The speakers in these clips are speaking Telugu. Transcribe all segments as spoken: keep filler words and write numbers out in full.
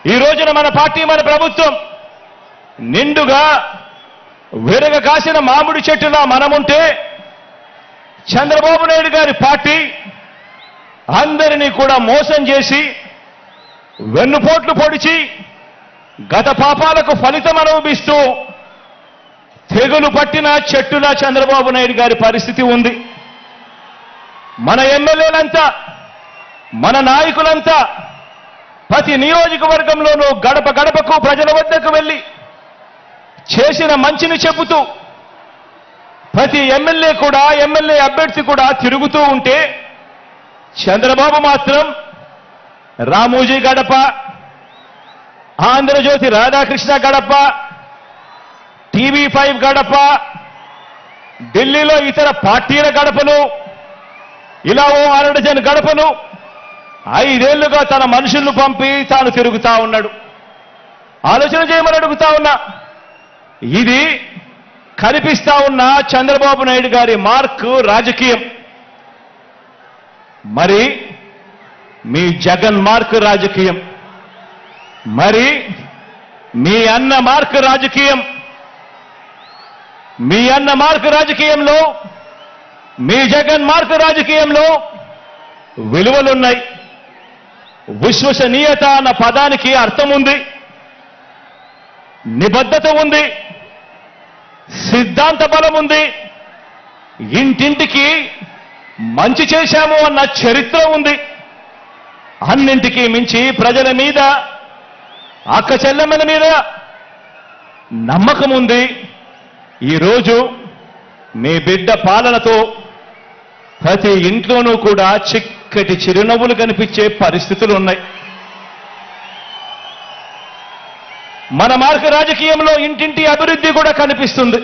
ఈ రోజున మన పార్టీ మన ప్రభుత్వం నిండుగా విరగ కాసిన మామిడి చెట్టులా మనముంటే చంద్రబాబు నాయుడు గారి పార్టీ అందరినీ కూడా మోసం చేసి వెన్నుపోట్లు పొడిచి గత పాపాలకు ఫలితం అనుభవిస్తూ తెగులు పట్టిన చెట్టులా చంద్రబాబు నాయుడు గారి పరిస్థితి ఉంది. మన ఎమ్మెల్యేలంతా మన నాయకులంతా ప్రతి నియోజకవర్గంలోనూ గడప గడపకు ప్రజల వద్దకు వెళ్ళి చేసిన మంచిని చెబుతూ ప్రతి ఎమ్మెల్యే కూడా ఎమ్మెల్యే అభ్యర్థి కూడా తిరుగుతూ ఉంటే చంద్రబాబు మాత్రం రామోజీ గడప, ఆంధ్రజ్యోతి రాధాకృష్ణ గడప, టీవీ ఫైవ్ గడప, ఢిల్లీలో ఇతర పార్టీల గడపలు, ఇలా ఓ అరడజన్ గడపలు ఐదేళ్లుగా తన మనుషులను పంపి తాను తిరుగుతా ఉన్నాడు. ఆలోచన చేయమని అడుగుతా ఉన్నా. ఇది కనిపిస్తా ఉన్న చంద్రబాబు నాయుడు గారి మార్క్ రాజకీయం. మరి మీ జగన్ మార్క్ రాజకీయం, మరి మీ అన్న మార్క్ రాజకీయం. మీ అన్న మార్క్ రాజకీయంలో మీ జగన్ మార్క్ రాజకీయంలో విలువలున్నాయి. విశ్వసనీయత అన్న పదానికి అర్థం ఉంది, నిబద్ధత ఉంది, సిద్ధాంత బలం ఉంది, ఇంటింటికి మంచి చేశాము అన్న చరిత్ర ఉంది. అన్నింటికీ మించి ప్రజల మీద, అక్క చెల్లెమ్మల మీద నమ్మకం ఉంది. ఈరోజు మీ బిడ్డ పాలనతో ప్రతి ఇంట్లోనూ కూడా చిక్కటి చిరునవ్వులు కనిపించే పరిస్థితులు ఉన్నాయి. మన మార్గ రాజకీయంలో ఇంటింటి అభివృద్ధి కూడా కనిపిస్తుంది.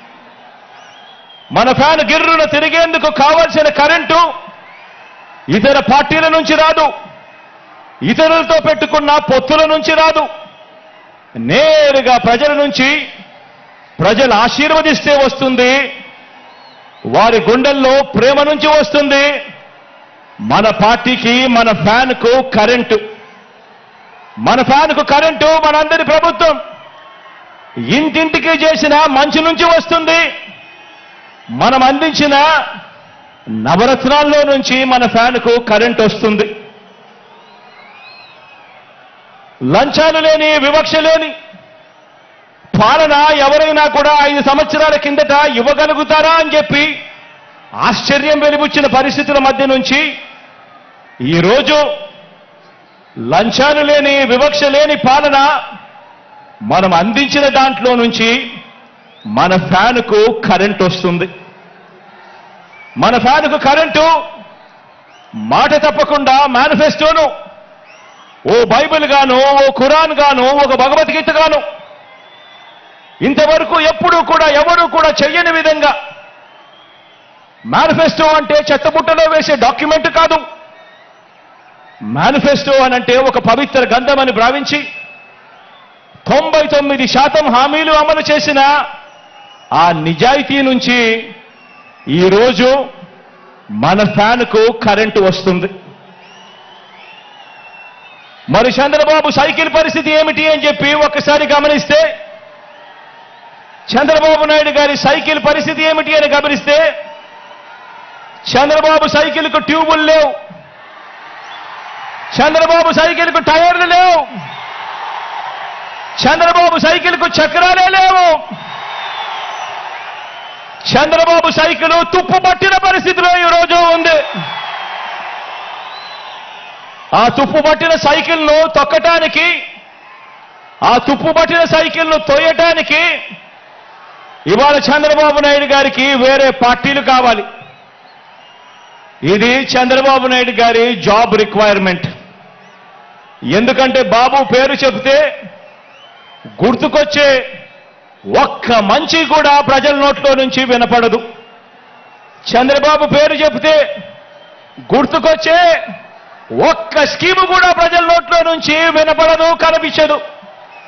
మన ఫ్యాన్ గిర్రున తిరిగేందుకు కావాల్సిన కరెంటు ఇతర పార్టీల నుంచి రాదు, ఇతరులతో పెట్టుకున్న పొత్తుల నుంచి రాదు, నేరుగా ప్రజల నుంచి, ప్రజలు ఆశీర్వదిస్తే వస్తుంది, వారి గుండెల్లో ప్రేమ నుంచి వస్తుంది. మన పార్టీకి మన ఫ్యాన్కు కరెంటు, మన ఫ్యాన్కు కరెంటు మనందరి ప్రభుత్వం ఇంటింటికి చేసిన మంచి నుంచి వస్తుంది. మనం అందించిన నవరత్నాల్లో నుంచి మన ఫ్యాన్కు కరెంటు వస్తుంది. లంచాలు లేని, వివక్ష లేని పాలన ఎవరైనా కూడా ఐదు సంవత్సరాల కిందట ఇవ్వగలుగుతారా అని చెప్పి ఆశ్చర్యం వెలిబుచ్చిన పరిస్థితుల మధ్య నుంచి ఈరోజు లంచాలు లేని, వివక్ష లేని పాలన మనం అందించిన దాంట్లో నుంచి మన ఫ్యాన్కు కరెంటు వస్తుంది. మన ఫ్యాన్కు కరెంటు మాట తప్పకుండా మేనిఫెస్టోను ఓ బైబిల్ గాను, ఓ ఖురాన్ గాను, ఒక భగవద్గీత గాను ఇంతవరకు ఎప్పుడూ కూడా ఎవరూ కూడా చెయ్యని విధంగా, మేనిఫెస్టో అంటే చెత్తబుట్టలో వేసే డాక్యుమెంట్ కాదు, మేనిఫెస్టో అనంటే ఒక పవిత్ర గ్రంథం అని భావించి తొంభై తొమ్మిది శాతం హామీలు అమలు చేసిన ఆ నిజాయితీ నుంచి ఈరోజు మన ఫ్యాన్కు కరెంటు వస్తుంది. మరి చంద్రబాబు సైకిల్ పరిస్థితి ఏమిటి అని చెప్పి ఒక్కసారి గమనిస్తే, చంద్రబాబు నాయుడు గారి సైకిల్ పరిస్థితి ఏమిటి అని గమనిస్తే, చంద్రబాబు సైకిల్కు ట్యూబులు లేవు, చంద్రబాబు సైకిల్కు టైర్లు లేవు, చంద్రబాబు సైకిల్కు చక్రాలే లేవు, చంద్రబాబు సైకిల్ తుప్పు పట్టిన పరిస్థితిలో ఈరోజు ఉంది. ఆ తుప్పు పట్టిన సైకిల్ను తొక్కటానికి, ఆ తుప్పు పట్టిన సైకిల్ను తోయటానికి ఇవాళ చంద్రబాబు నాయుడు గారికి వేరే పార్టీలు కావాలి. ఇది చంద్రబాబు నాయుడు గారి జాబ్ రిక్వైర్మెంట్. ఎందుకంటే బాబు పేరు చెబితే గుర్తుకొచ్చే ఒక్క మంచి కూడా ప్రజల నోట్లో నుంచి వినపడదు. చంద్రబాబు పేరు చెబితే గుర్తుకొచ్చే ఒక్క స్కీము కూడా ప్రజల నోట్లో నుంచి వినపడదు, కనిపించదు.